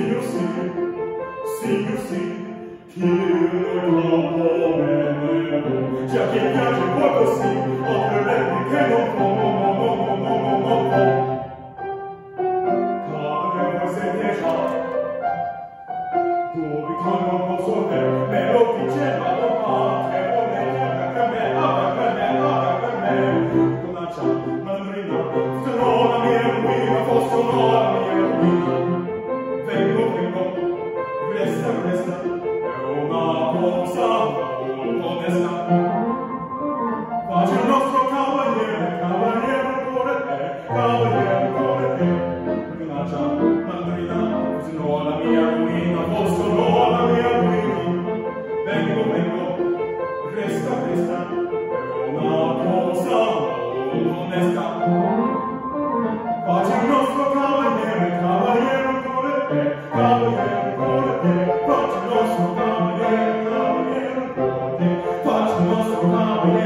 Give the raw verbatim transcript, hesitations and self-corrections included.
you see, see you see, chi lo venero, già che piace poi così, oltre le che non può, non può, non può, non può, non può. Cade se che già, dove canto non posso vedere, me lo dice ma non fa, che vuole che me, ah, che me, ah, che me, con la ciao, mandrina, se non la mia ruina, posso non la mia ruina. Vengo, vengo, resta, resta, è una cosa molto onesta. Pace il nostro cavaliere, cavaliere ancora te, cavaliere ancora te. Minaccia, mandrina, se no la mia ruina, posso no la mia ruina. Vengo, vengo, resta, resta, è una cosa molto onesta. Pace il nostro cavaliere, cavaliere ancora te, cavaliere ancora te. Pace il nostro cavaliere, cavaliere ancora te. Pace il nostro cavaliere.